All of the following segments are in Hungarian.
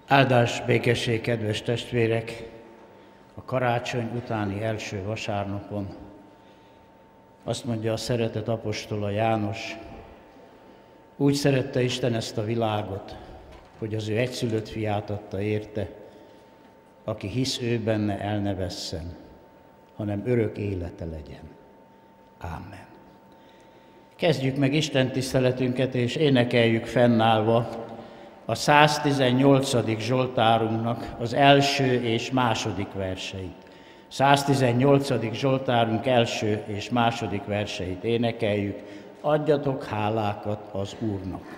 Áldás, békesség, kedves testvérek! A karácsony utáni első vasárnapon azt mondja a szeretett apostola János, úgy szerette Isten ezt a világot, hogy az ő egyszülött fiát adta érte, aki hisz ő benne, el ne vesszen, hanem örök élete legyen. Ámen. Kezdjük meg Isten tiszteletünket, és énekeljük fennállva a 118. Zsoltárunknak az első és második verseit. 118. Zsoltárunk első és második verseit énekeljük. Adjatok hálákat az Úrnak.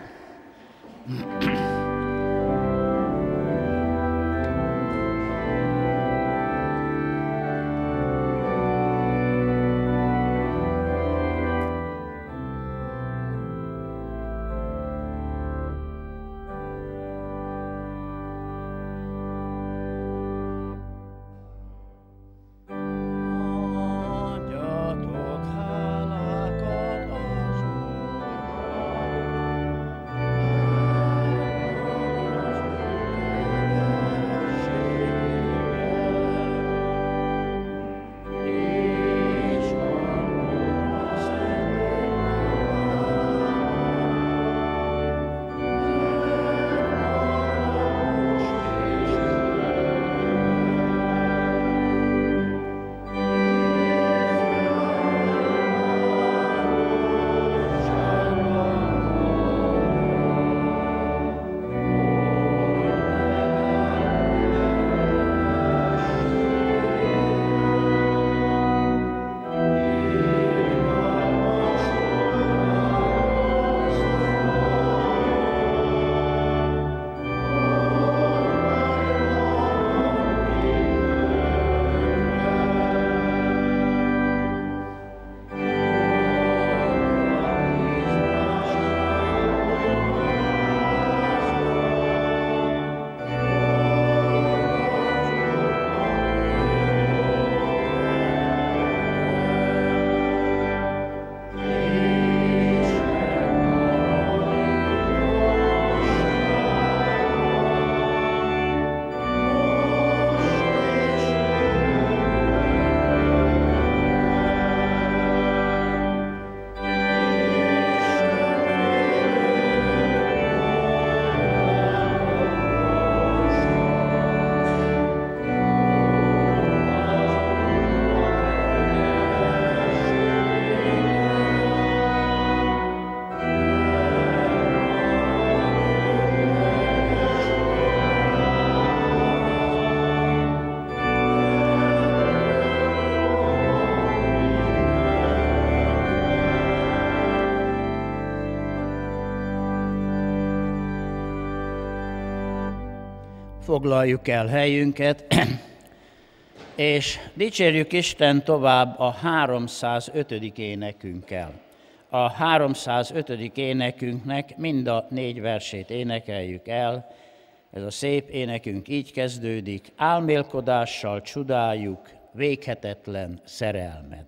Foglaljuk el helyünket, és dicsérjük Isten tovább a 305. énekünkkel. A 305. énekünknek mind a 4 versét énekeljük el. Ez a szép énekünk így kezdődik: álmélkodással csodáljuk véghetetlen szerelmed.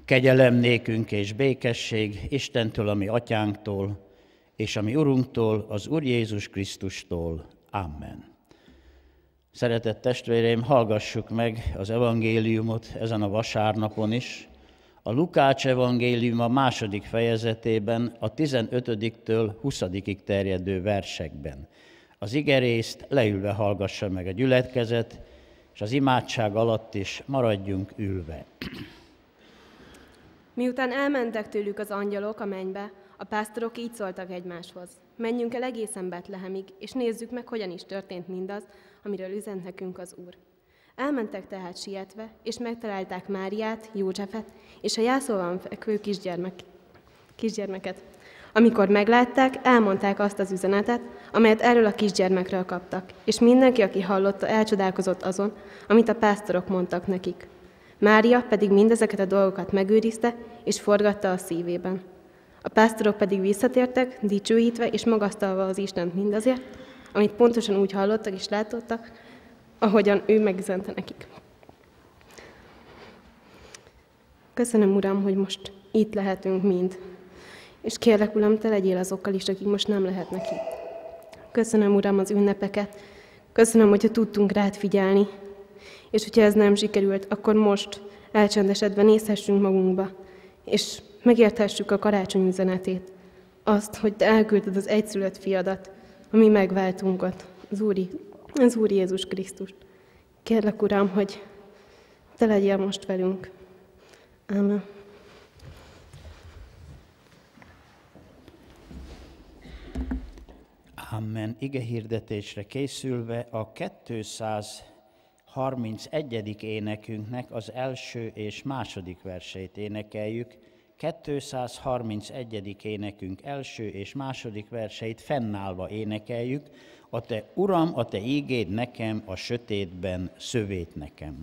Kegyelem nékünk és békesség Istentől, a mi atyánktól, és a mi Urunktól, az Úr Jézus Krisztustól. Amen. Szeretett testvéreim, hallgassuk meg az evangéliumot ezen a vasárnapon is. A Lukács evangélium a 2. fejezetében a 15-től 20-ig terjedő versekben. Az igerészt leülve hallgassa meg a gyülekezet, és az imádság alatt is maradjunk ülve. Miután elmentek tőlük az angyalok a mennybe, a pásztorok így szóltak egymáshoz. Menjünk el egészen Betlehemig, és nézzük meg, hogyan is történt mindaz, amiről üzent nekünk az Úr. Elmentek tehát sietve, és megtalálták Máriát, Józsefet és a jászolban fekvő kisgyermeket. Amikor meglátták, elmondták azt az üzenetet, amelyet erről a kisgyermekről kaptak, és mindenki, aki hallotta, elcsodálkozott azon, amit a pásztorok mondtak nekik. Mária pedig mindezeket a dolgokat megőrizte, és forgatta a szívében. A pásztorok pedig visszatértek, dicsőítve és magasztalva az Istent mindazért, amit pontosan úgy hallottak és látottak, ahogyan ő megüzente nekik. Köszönöm, Uram, hogy most itt lehetünk mind. És kérlek, Uram, te legyél azokkal is, akik most nem lehetnek itt. Köszönöm, Uram, az ünnepeket. Köszönöm, hogyha tudtunk rád figyelni. És hogyha ez nem sikerült, akkor most elcsendesedve nézhessünk magunkba, és megérthessük a karácsony üzenetét. Azt, hogy te elküldted az egyszülött fiadat, a mi megváltunkat, az Úr Jézus Krisztust. Kérlek, Uram, hogy te legyél most velünk. Ámen. Amen. Ige hirdetésre készülve a 231. énekünknek az első és második verseit énekeljük. 231. énekünk első és második verseit fennállva énekeljük. A te Uram, a te ígéd nekem, a sötétben szövét nekem.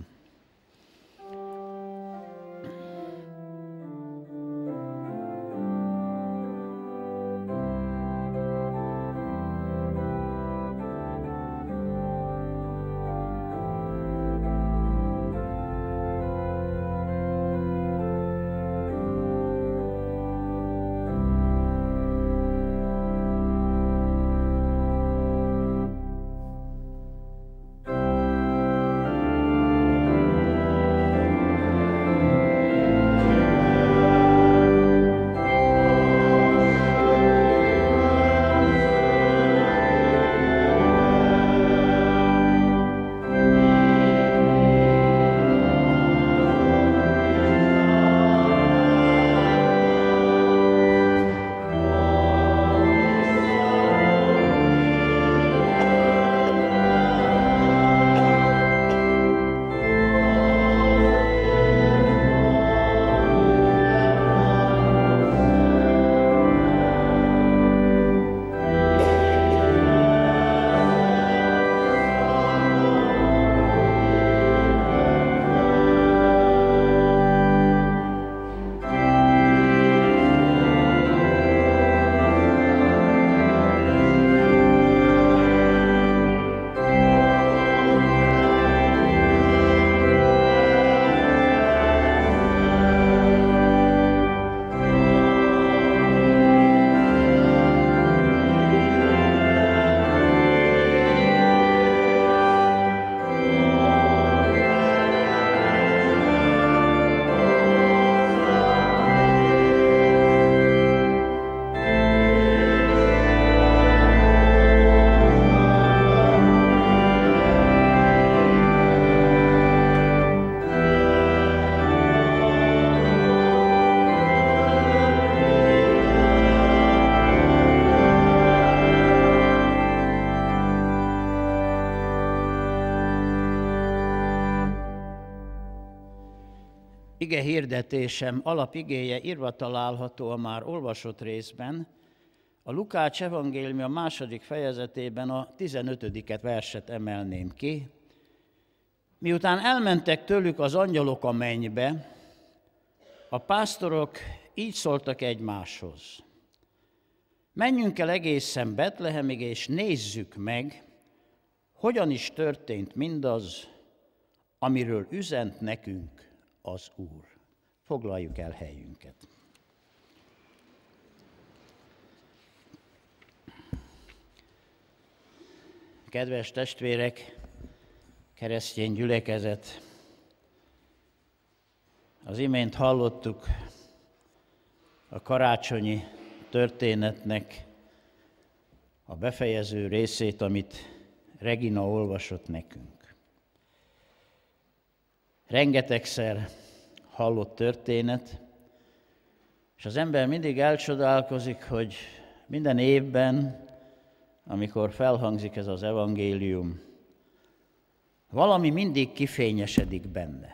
Ige hirdetésem alapigéje írva található a már olvasott részben, a Lukács evangélium a 2. fejezetében a 15. verset emelném ki. Miután elmentek tőlük az angyalok a mennybe, a pásztorok így szóltak egymáshoz. Menjünk el egészen Betlehemig, és nézzük meg, hogyan is történt mindaz, amiről üzent nekünk az Úr. Foglaljuk el helyünket. Kedves testvérek, keresztény gyülekezet, az imént hallottuk a karácsonyi történetnek a befejező részét, amit Regina olvasott nekünk. Rengetegszer hallott történet, és az ember mindig elcsodálkozik, hogy minden évben, amikor felhangzik ez az evangélium, valami mindig kifényesedik benne.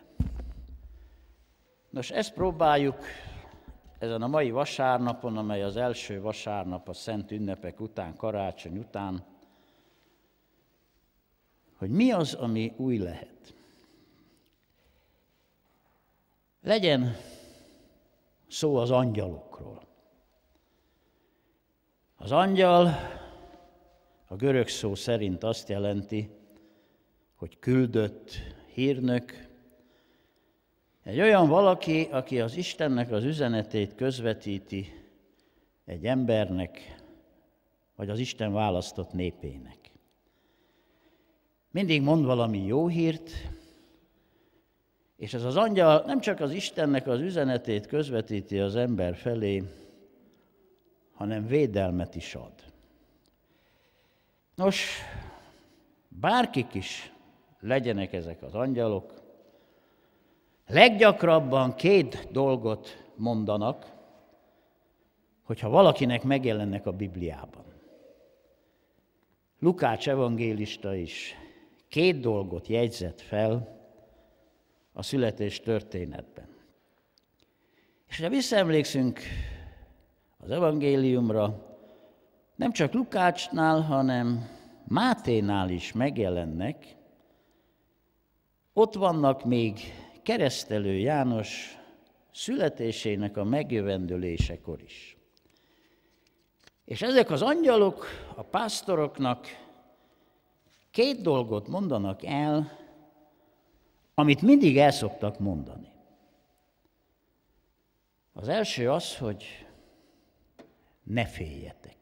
Nos, ezt próbáljuk ezen a mai vasárnapon, amely az első vasárnap a szent ünnepek után, karácsony után, hogy mi az, ami új lehet. Legyen szó az angyalokról. Az angyal a görög szó szerint azt jelenti, hogy küldött hírnök, egy olyan valaki, aki az Istennek az üzenetét közvetíti egy embernek, vagy az Isten választott népének. Mindig mond valami jó hírt, és ez az angyal nem csak az Istennek az üzenetét közvetíti az ember felé, hanem védelmet is ad. Nos, bárkik is legyenek ezek az angyalok, leggyakrabban 2 dolgot mondanak, hogyha valakinek megjelennek a Bibliában. Lukács evangélista is 2 dolgot jegyzett fel a születés történetben. És ha visszaemlékszünk az evangéliumra, nem csak Lukácsnál, hanem Máténál is megjelennek, ott vannak még Keresztelő János születésének a megjövendölésekor is. És ezek az angyalok a pásztoroknak 2 dolgot mondanak el, amit mindig el szoktak mondani. Az első az, hogy ne féljetek.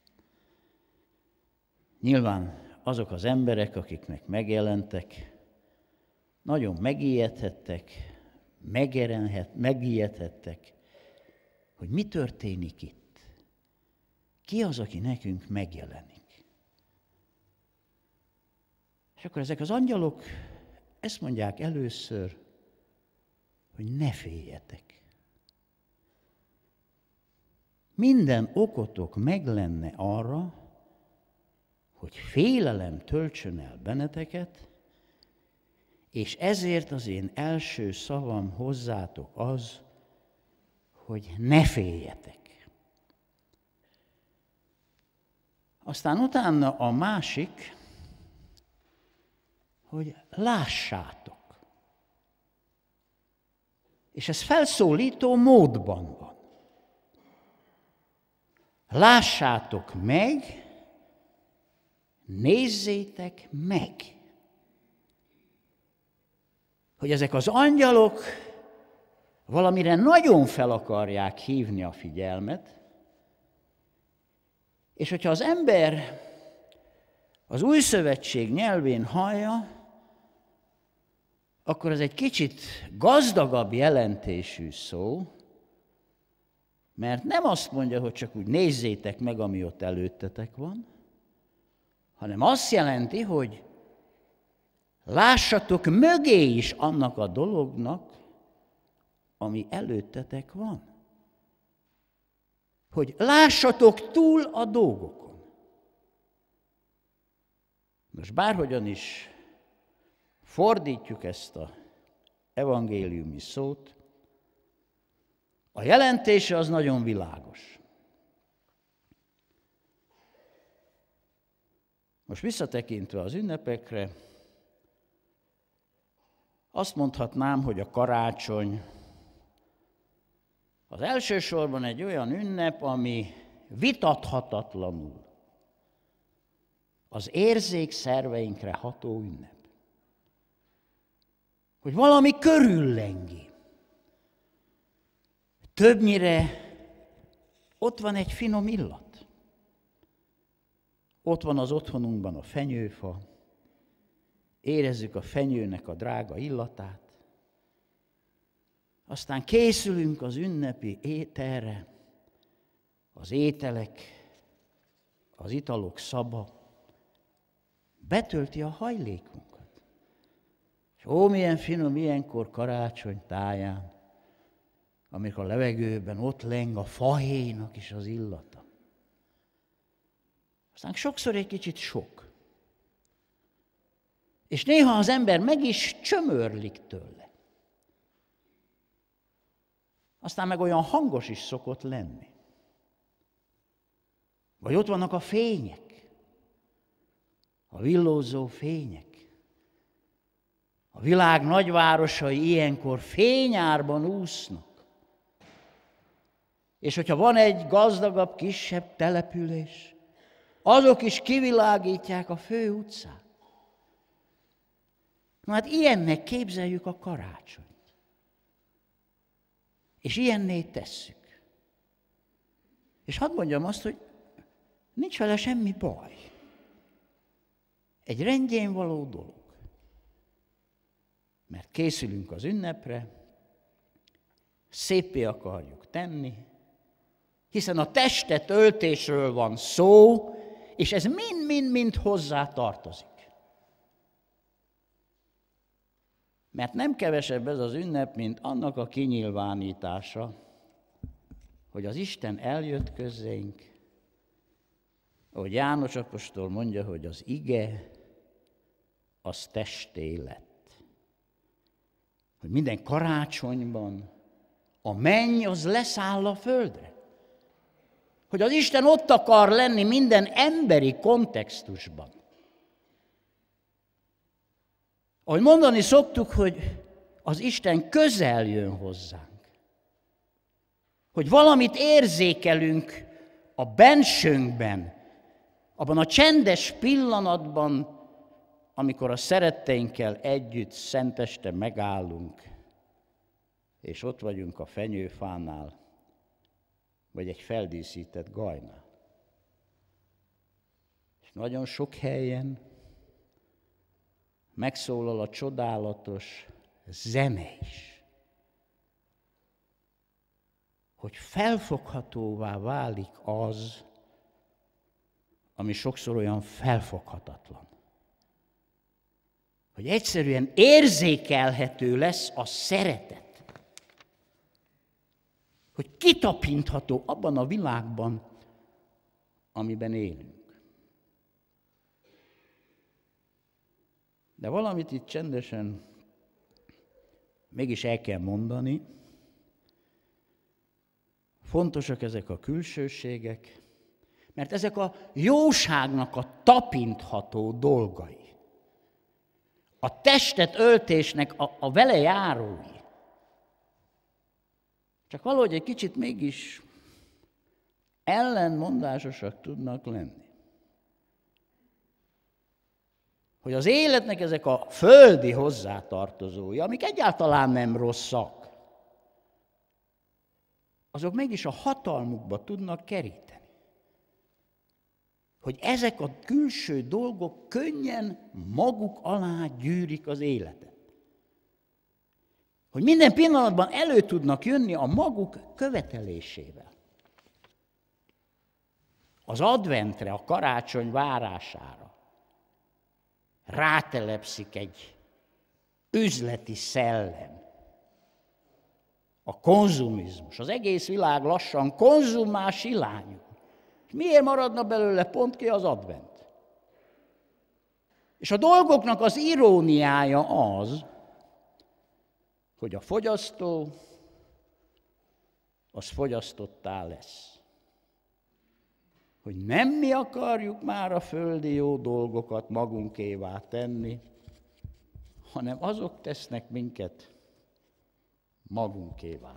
Nyilván azok az emberek, akiknek megjelentek, nagyon megijedhettek, hogy mi történik itt. Ki az, aki nekünk megjelenik? És akkor ezek az angyalok ezt mondják először, hogy ne féljetek. Minden okotok meg lenne arra, hogy félelem töltsön el benneteket, és ezért az én első szavam hozzátok az, hogy ne féljetek. Aztán utána a másik, hogy lássátok. És ez felszólító módban van. Lássátok meg, nézzétek meg. Hogy ezek az angyalok valamire nagyon fel akarják hívni a figyelmet, és hogyha az ember az Új Szövetség nyelvén hallja, akkor ez egy kicsit gazdagabb jelentésű szó, mert nem azt mondja, hogy csak úgy nézzétek meg, ami ott előttetek van, hanem azt jelenti, hogy lássatok mögé is annak a dolognak, ami előttetek van. Hogy lássatok túl a dolgokon. Most bárhogyan is fordítjuk ezt az evangéliumi szót, a jelentése az nagyon világos. Most visszatekintve az ünnepekre, azt mondhatnám, hogy a karácsony az elsősorban egy olyan ünnep, ami vitathatatlanul az érzékszerveinkre ható ünnep. Hogy valami körüllengi. többnyire ott van egy finom illat. Ott van az otthonunkban a fenyőfa, érezzük a fenyőnek a drága illatát, aztán készülünk az ünnepi ételre, az ételek, az italok szaba betölti a hajlékunkat. És milyen finom ilyenkor karácsony táján, amikor a levegőben ott leng a fahéjnak is az illata. Aztán sokszor egy kicsit sok. És néha az ember meg is csömörlik tőle. Aztán meg olyan hangos is szokott lenni. Vagy ott vannak a fények, a villózó fények. A világ nagyvárosai ilyenkor fényárban úsznak. És hogyha van egy gazdagabb, kisebb település, azok is kivilágítják a fő utcát. Na hát ilyennek képzeljük a karácsonyt. És ilyenné tesszük. És hadd mondjam azt, hogy nincs vele semmi baj. Egy rendjén való dolog. Mert készülünk az ünnepre, széppé akarjuk tenni, hiszen a testet öltésről van szó, és ez mind hozzá tartozik. Mert nem kevesebb ez az ünnep, mint annak a kinyilvánítása, hogy az Isten eljött közénk, ahogy János apostol mondja, hogy az ige, az testé lett. Hogy minden karácsonyban a menny az leszáll a földre. Hogy az Isten ott akar lenni minden emberi kontextusban. Ahogy mondani szoktuk, hogy az Isten közel jön hozzánk. Hogy valamit érzékelünk a bensőnkben, abban a csendes pillanatban, amikor a szeretteinkkel együtt szenteste megállunk, és ott vagyunk a fenyőfánál, vagy egy feldíszített gajnál. És nagyon sok helyen megszólal a csodálatos zene is, hogy felfoghatóvá válik az, ami sokszor olyan felfoghatatlan. Hogy egyszerűen érzékelhető lesz a szeretet. Hogy kitapintható abban a világban, amiben élünk. De valamit itt csendesen mégis el kell mondani. Fontosak ezek a külsőségek, mert ezek a jóságnak a tapintható dolgai. A testet öltésnek a vele járói. Csak valahogy egy kicsit mégis ellenmondásosak tudnak lenni. Hogy az életnek ezek a földi hozzátartozói, amik egyáltalán nem rosszak, azok mégis a hatalmukba tudnak keríteni. Hogy ezek a külső dolgok könnyen maguk alá gyűrik az életet. Hogy minden pillanatban elő tudnak jönni a maguk követelésével. Az adventre, a karácsony várására rátelepszik egy üzleti szellem. A konzumizmus. Az egész világ lassan konzumás irányul. És miért maradna belőle pont ki az advent? És a dolgoknak az iróniája az, hogy a fogyasztó az fogyasztottá lesz. Hogy nem mi akarjuk már a földi jó dolgokat magunkévá tenni, hanem azok tesznek minket magunkévá.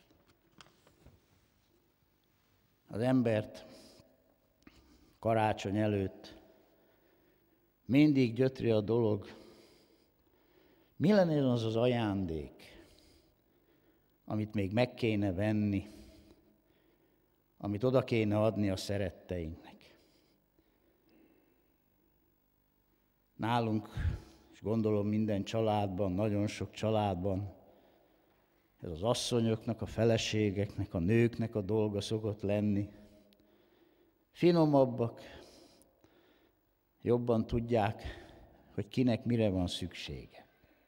Az embert karácsony előtt mindig gyötri a dolog, mi lenne az az ajándék, amit még meg kéne venni, amit oda kéne adni a szeretteinknek. Nálunk, és gondolom minden családban, nagyon sok családban, ez az asszonyoknak, a feleségeknek, a nőknek a dolga szokott lenni. Finomabbak, jobban tudják, hogy kinek mire van szüksége.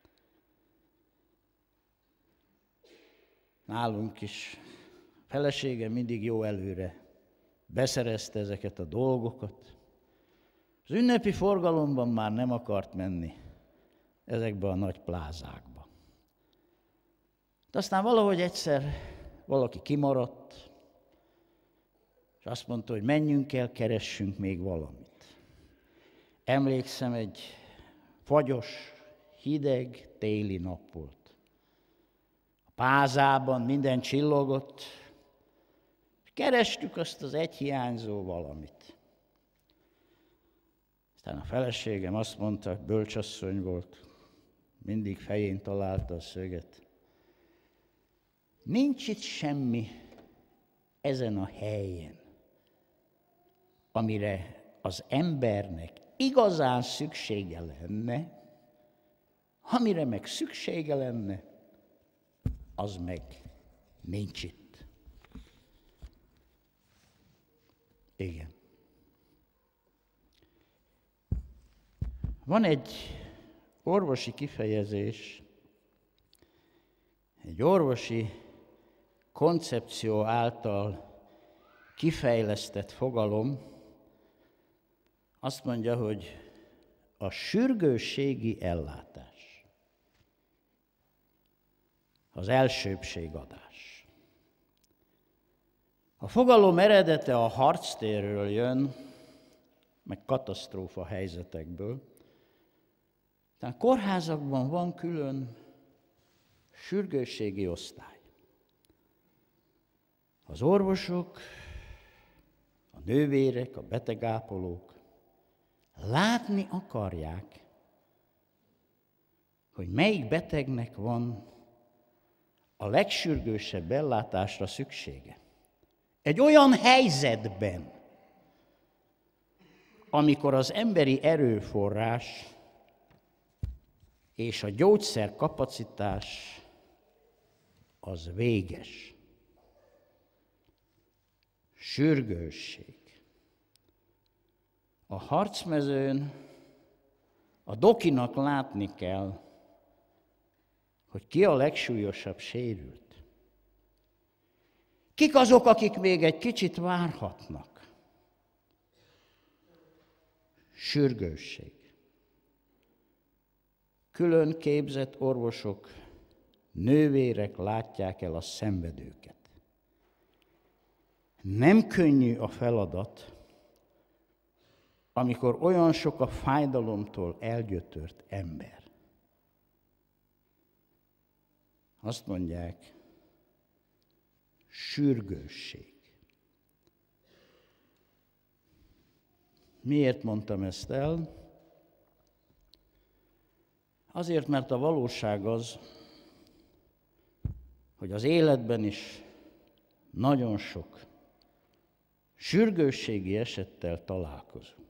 Nálunk is a felesége mindig jó előre beszerezte ezeket a dolgokat. Az ünnepi forgalomban már nem akart menni ezekbe a nagy plázákba. De aztán valahogy egyszer valaki kimaradt, és azt mondta, hogy menjünk el, keressünk még valamit. Emlékszem, egy fagyos, hideg, téli nap volt. A pázában minden csillogott, és kerestük azt az egy hiányzó valamit. Aztán a feleségem azt mondta, bölcsasszony volt, mindig fején találta a szöget. Nincs itt semmi ezen a helyen, amire az embernek igazán szüksége lenne, amire meg szüksége lenne, az meg nincs itt. Igen. Van egy orvosi kifejezés, egy orvosi koncepció által kifejlesztett fogalom, azt mondja, hogy a sürgősségi ellátás, az elsőbbségadás. A fogalom eredete a harctérről jön, meg katasztrófa helyzetekből. Tehát kórházakban van külön sürgősségi osztály. Az orvosok, a nővérek, a betegápolók látni akarják, hogy melyik betegnek van a legsürgősebb ellátásra szüksége. Egy olyan helyzetben, amikor az emberi erőforrás és a gyógyszerkapacitás az véges. Sürgősség. A harcmezőn a dokinak látni kell, hogy ki a legsúlyosabb sérült. Kik azok, akik még egy kicsit várhatnak? Sürgősség. Külön képzett orvosok, nővérek látják el a szenvedőket. Nem könnyű a feladat, amikor olyan sok a fájdalomtól elgyötört ember. Azt mondják, sürgősség. Miért mondtam ezt el? Azért, mert a valóság az, hogy az életben is nagyon sok sürgősségi esettel találkozunk.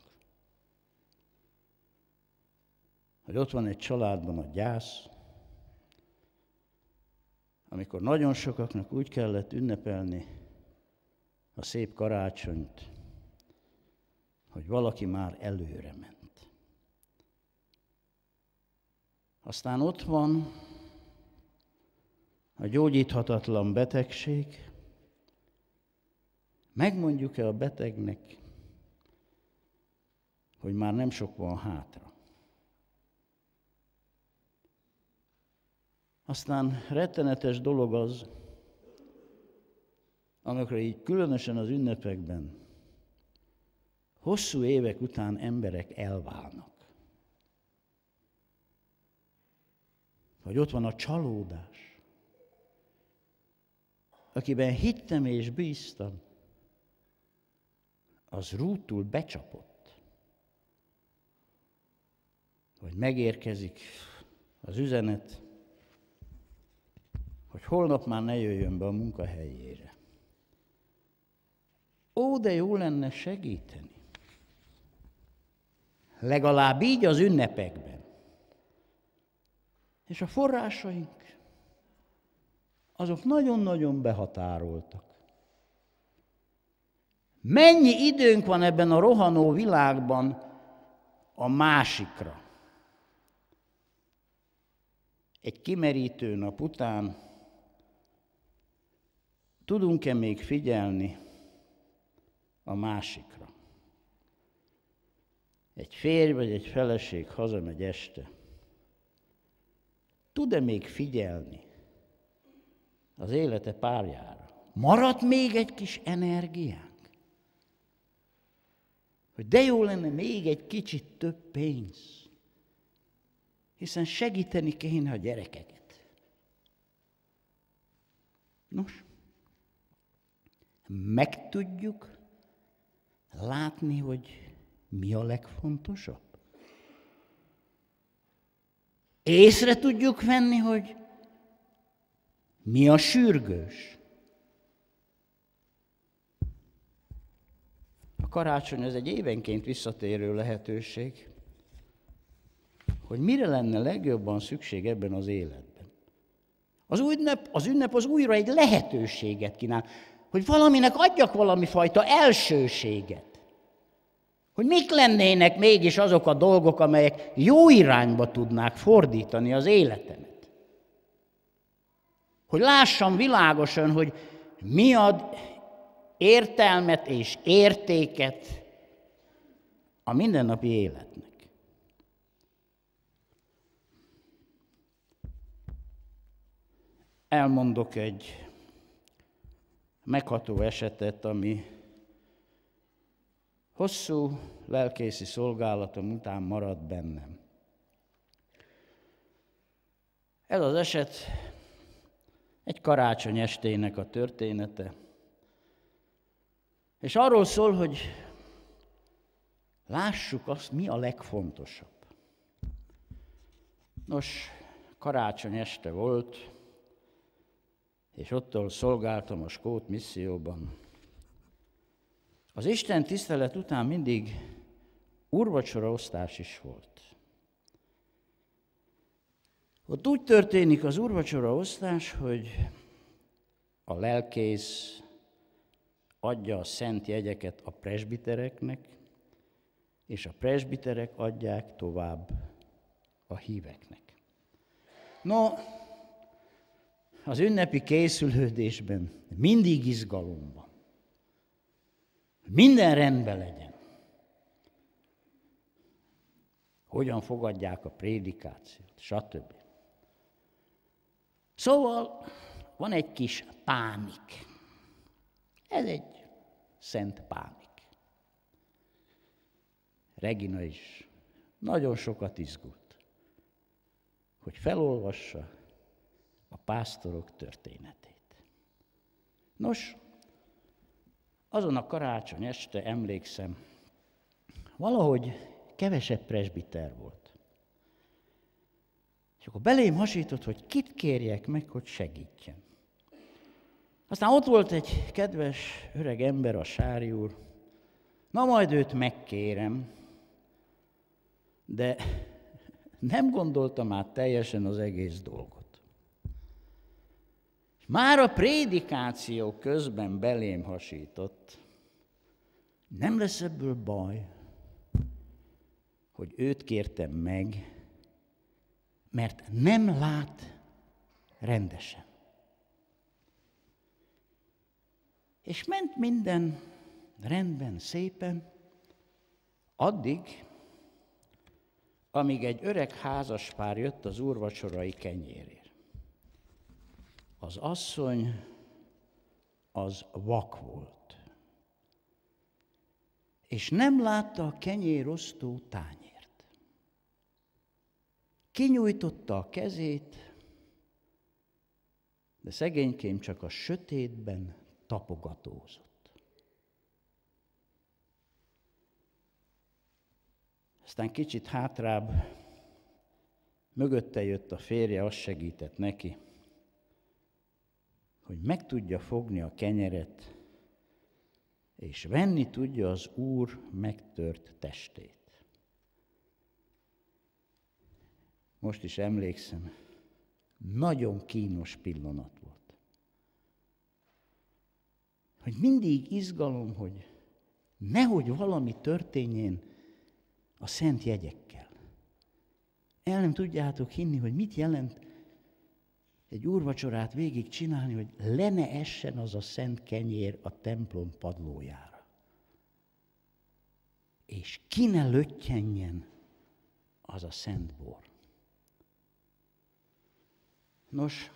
Hogy ott van egy családban a gyász, amikor nagyon sokaknak úgy kellett ünnepelni a szép karácsonyt, hogy valaki már előre ment. Aztán ott van a gyógyíthatatlan betegség. Megmondjuk-e a betegnek, hogy már nem sok van hátra? Aztán rettenetes dolog az, amikor így különösen az ünnepekben hosszú évek után emberek elválnak. Vagy ott van a csalódás, akiben hittem és bíztam, az rútul becsapott. Vagy megérkezik az üzenet, hogy holnap már ne jöjjön be a munkahelyére. Ó, de jó lenne segíteni. Legalább így az ünnepekben. És a forrásaink, azok nagyon-nagyon behatároltak. Mennyi időnk van ebben a rohanó világban a másikra? Egy kimerítő nap után tudunk-e még figyelni a másikra? Egy férj vagy egy feleség hazamegy este. Tud-e még figyelni az élete párjára? Maradt még egy kis energiánk? Hogy de jó lenne még egy kicsit több pénz, hiszen segíteni kéne a gyerekeket. Nos, meg tudjuk látni, hogy mi a legfontosabb? Észre tudjuk venni, hogy mi a sürgős? A karácsony ez egy évenként visszatérő lehetőség, hogy mire lenne legjobban szükség ebben az életben. Az ünnep az újra egy lehetőséget kínál, hogy valaminek adjak valami fajta elsőséget. Hogy mik lennének mégis azok a dolgok, amelyek jó irányba tudnák fordítani az életemet. Hogy lássam világosan, hogy mi ad értelmet és értéket a mindennapi életnek. Elmondok egy megható esetet, ami hosszú lelkészi szolgálatom után maradt bennem. Ez az eset egy karácsony estének a története, és arról szól, hogy lássuk azt, mi a legfontosabb. Nos, karácsony este volt, és ottól szolgáltam a skót misszióban. Az Isten tisztelet után mindig úrvacsoraosztás is volt. Ott úgy történik az úrvacsoraosztás, hogy a lelkész adja a szent jegyeket a presbitereknek, és a presbiterek adják tovább a híveknek. No, az ünnepi készülődésben mindig izgalom van. Minden rendben legyen. Hogyan fogadják a prédikációt, stb. Szóval van egy kis pánik. Ez egy szent pánik. Regina is nagyon sokat izgult, hogy felolvassa a pásztorok történetét. Nos, azon a karácsony este emlékszem, valahogy kevesebb presbiter volt. És akkor belém hasított, hogy kit kérjek meg, hogy segítsen. Aztán ott volt egy kedves öreg ember, a Sári úr. Na majd őt megkérem, de nem gondoltam át teljesen az egész dolgot. Már a prédikáció közben belém hasított, nem lesz ebből baj, hogy őt kértem meg, mert nem lát rendesen. És ment minden rendben, szépen, addig, amíg egy öreg házaspár jött az úrvacsorai kenyérért. Az asszony az vak volt, és nem látta a kenyérosztó tányért. Kinyújtotta a kezét, de szegénykém csak a sötétben tapogatózott. Aztán kicsit hátrább, mögötte jött a férje, az segített neki. hogy meg tudja fogni a kenyeret, és venni tudja az Úr megtört testét. Most is emlékszem, nagyon kínos pillanat volt. Hogy mindig izgalom, hogy nehogy valami történjen a szent jegyekkel. El nem tudjátok hinni, hogy mit jelent egy úrvacsorát végig csinálni, hogy le ne essen az a szent kenyér a templom padlójára. És ki ne löttyenjen az a szent bor. Nos,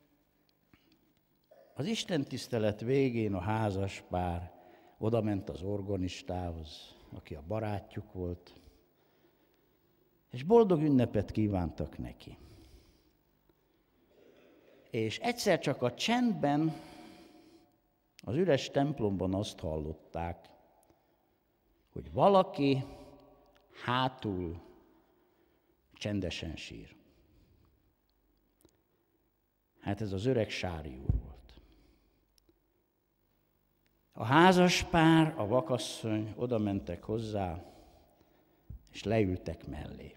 az istentisztelet végén a házas pár odament az organistához, aki a barátjuk volt, és boldog ünnepet kívántak neki. És egyszer csak a csendben, az üres templomban azt hallották, hogy valaki hátul csendesen sír. Hát ez az öreg Sári úr volt. A házaspár, a vakasszony oda mentek hozzá, és leültek mellé.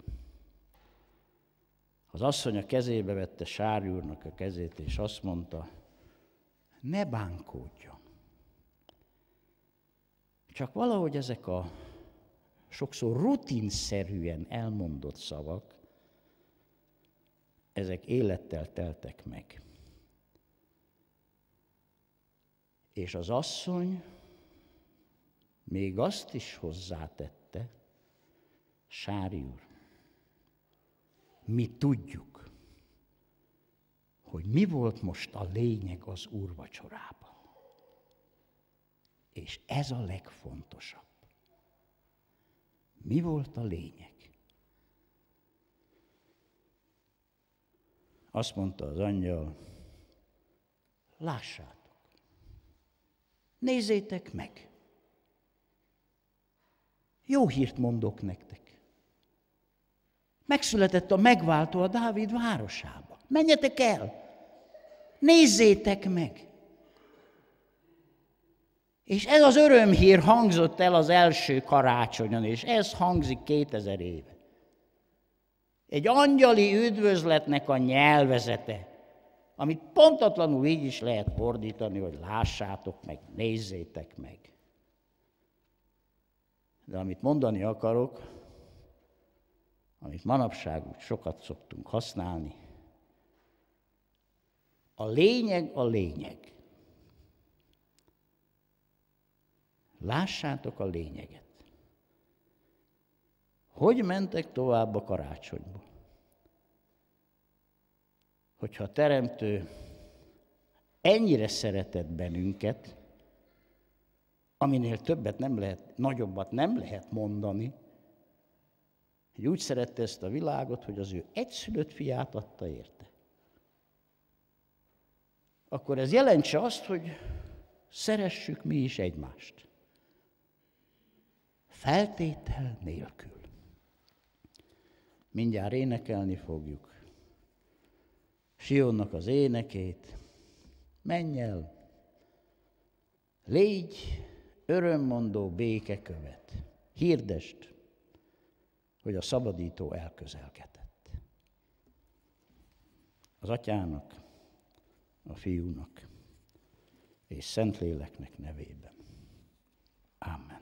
Az asszony a kezébe vette Sári úrnak a kezét, és azt mondta, ne bánkódjon. Csak valahogy ezek a sokszor rutinszerűen elmondott szavak, ezek élettel teltek meg. És az asszony még azt is hozzátette, Sári úr, mi tudjuk, hogy mi volt most a lényeg az úrvacsorában. És ez a legfontosabb. Mi volt a lényeg? Azt mondta az angyal, lássátok, nézzétek meg. Jó hírt mondok nektek. Megszületett a megváltó a Dávid városába. Menjetek el, nézzétek meg. És ez az örömhír hangzott el az első karácsonyon, és ez hangzik 2000 éve. Egy angyali üdvözletnek a nyelvezete, amit pontatlanul így is lehet fordítani, hogy lássátok meg, nézzétek meg. De amit mondani akarok, amit manapság úgy sokat szoktunk használni, a lényeg a lényeg. Lássátok a lényeget. Hogy mentek tovább a karácsonyba? Hogyha a Teremtő ennyire szeretett bennünket, aminél többet nem lehet, nagyobbat nem lehet mondani, hogy úgy szerette ezt a világot, hogy az ő egyszülött fiát adta érte. Akkor ez jelentse azt, hogy szeressük mi is egymást. Feltétel nélkül. Mindjárt énekelni fogjuk Sionnak az énekét. Menj el, légy örömmondó békekövet. Hirdesd, hogy a szabadító elközelkedett. Az Atyának, a Fiúnak és Szentléleknek nevében. Amen.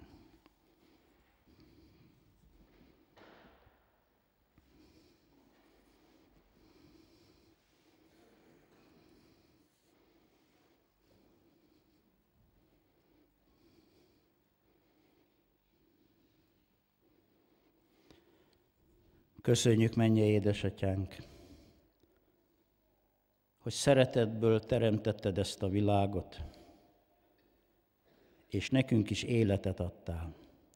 Köszönjük, mennyei édesatyánk, hogy szeretetből teremtetted ezt a világot, és nekünk is életet adtál.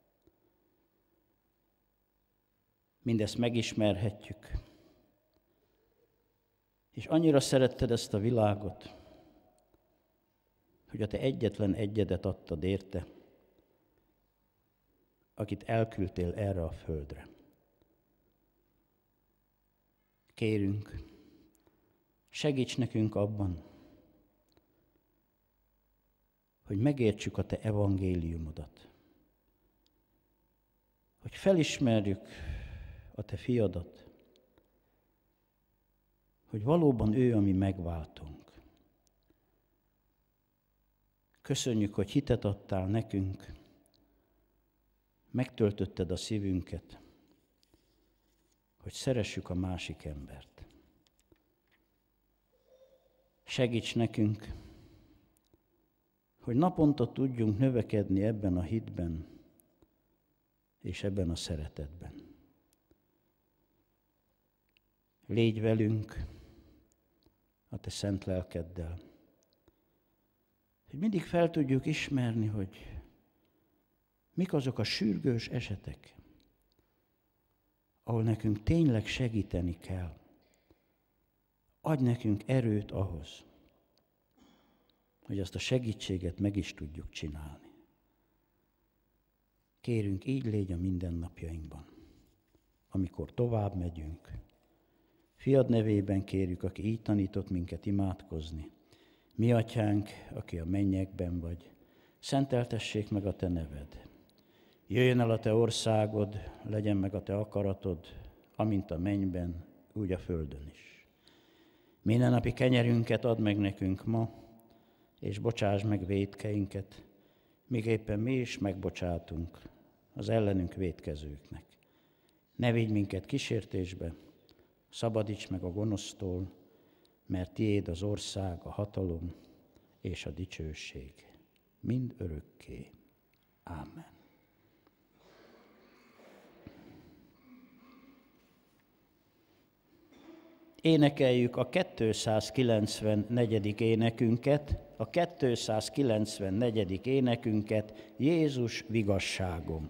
Mindezt megismerhetjük, és annyira szeretted ezt a világot, hogy a te egyetlen egyedet adtad érte, akit elküldtél erre a földre. Kérünk, segíts nekünk abban, hogy megértsük a Te evangéliumodat, hogy felismerjük a Te fiadat, hogy valóban ő a mi megváltónk. Köszönjük, hogy hitet adtál nekünk, megtöltötted a szívünket, hogy szeressük a másik embert. Segíts nekünk, hogy naponta tudjunk növekedni ebben a hitben és ebben a szeretetben. Légy velünk a Te szent lelkeddel, hogy mindig fel tudjuk ismerni, hogy mik azok a sürgős esetek, ahol nekünk tényleg segíteni kell. Adj nekünk erőt ahhoz, hogy azt a segítséget meg is tudjuk csinálni. Kérünk, így légy a mindennapjainkban, amikor tovább megyünk. Fiad nevében kérjük, aki így tanított minket imádkozni. Mi atyánk, aki a mennyekben vagy, szenteltessék meg a Te neved. Jöjjön el a Te országod, legyen meg a Te akaratod, amint a mennyben, úgy a földön is. Mindennapi kenyerünket add meg nekünk ma, és bocsáss meg vétkeinket, miképpen mi is megbocsátunk az ellenünk vétkezőknek. Ne vigy minket kísértésbe, szabadíts meg a gonosztól, mert tiéd az ország, a hatalom és a dicsőség mind örökké. Ámen. Énekeljük a 294. énekünket, a 294. énekünket, Jézus vigasságom.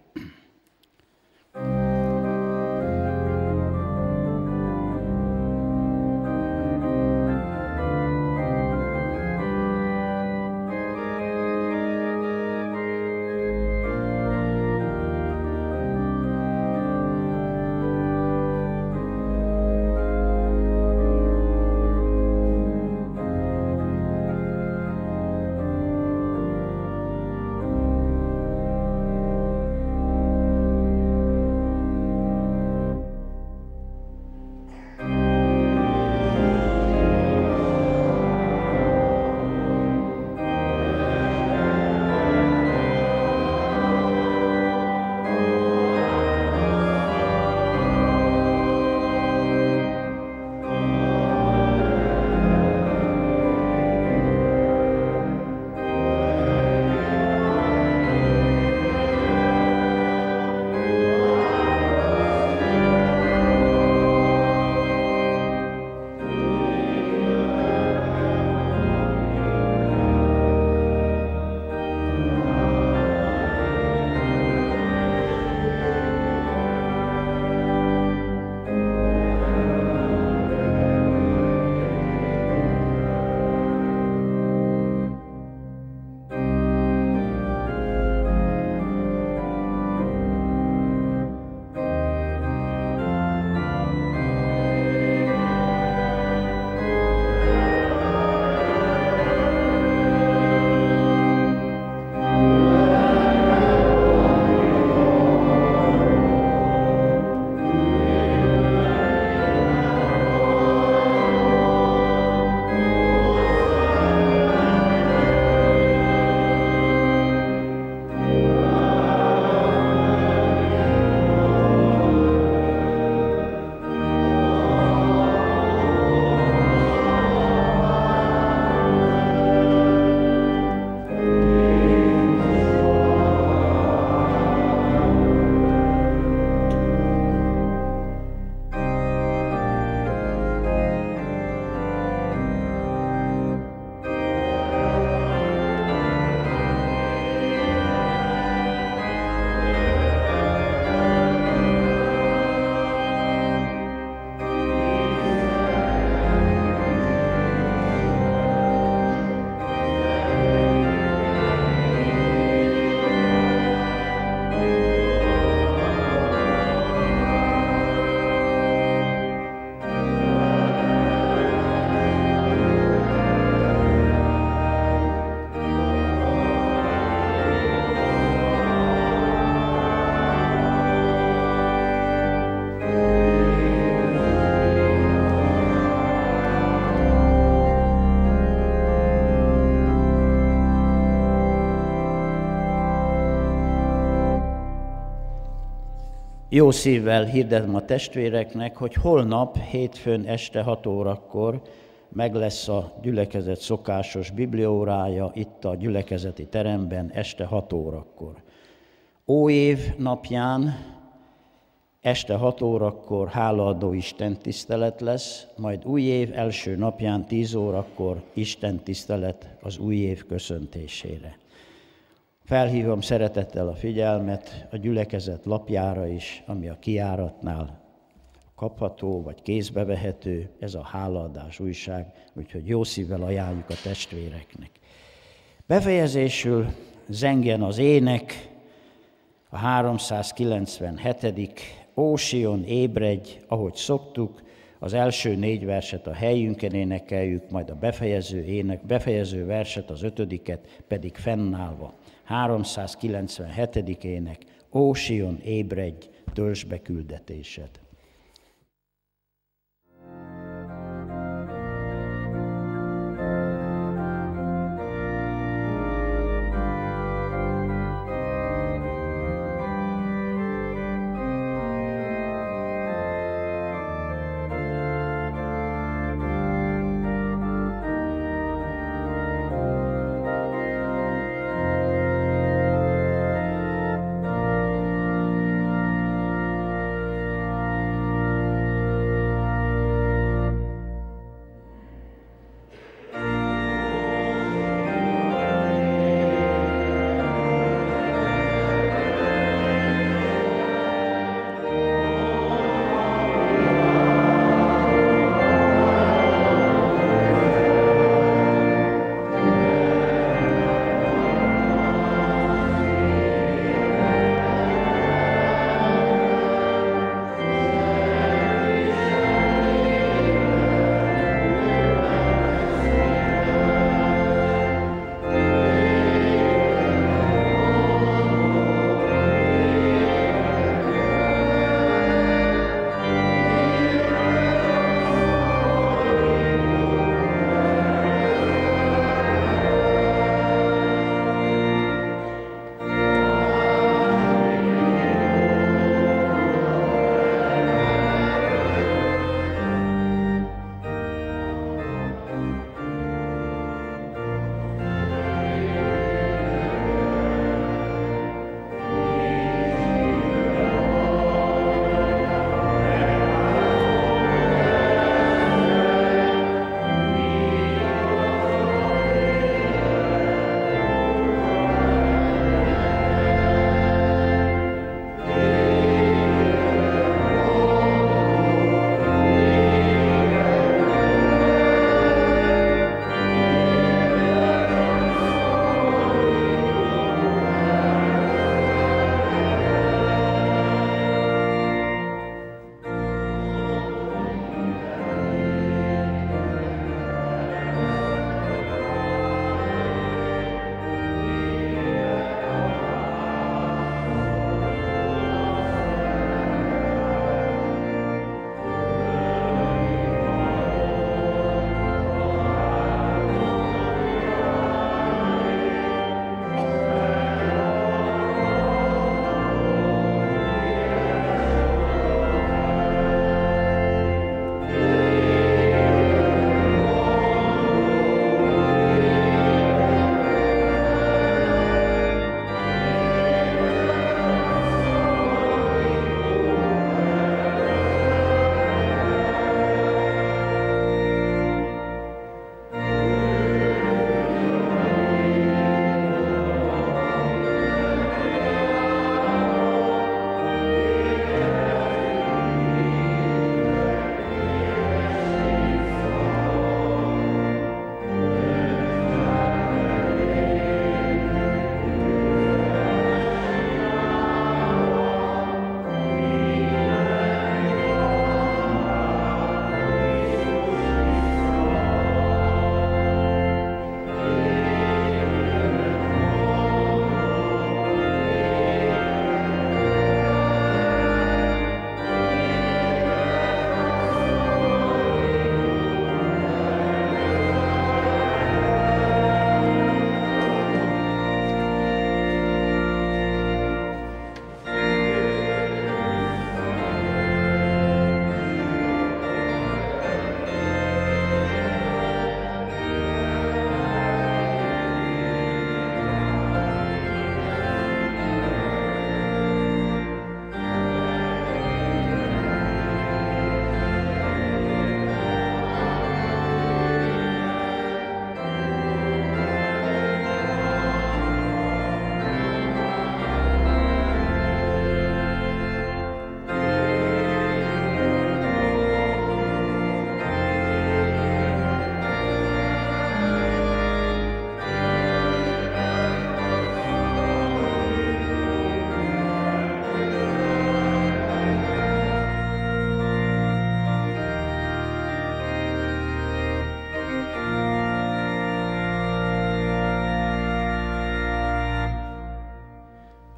Jó szívvel hirdetem a testvéreknek, hogy holnap, hétfőn este 6 órakor meg lesz a gyülekezet szokásos bibliaórája itt a gyülekezeti teremben este 6 órakor. Óév napján este 6 órakor hálaadó istentisztelet lesz, majd új év első napján 10 órakor istentisztelet az új év köszöntésére. Felhívom szeretettel a figyelmet a gyülekezet lapjára is, ami a kijáratnál kapható vagy kézbe vehető, ez a hálaadás újság, úgyhogy jó szívvel ajánljuk a testvéreknek. Befejezésül zengjen az ének, a 397. Ó Sion, ébredj, ahogy szoktuk, az első 4 verset a helyünken énekeljük, majd a befejező verset, az 5. pedig fennállva. 397. ének, Ó Sion, ébredj, töltsd be küldetésed.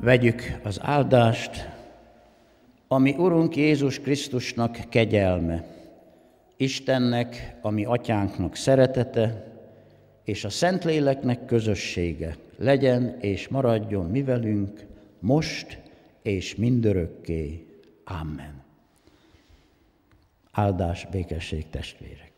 Vegyük az áldást, ami Urunk Jézus Krisztusnak kegyelme, Istennek, ami Atyánknak szeretete, és a Szentléleknek közössége legyen és maradjon mi velünk, most és mindörökké. Amen. Áldás, békesség, testvérek!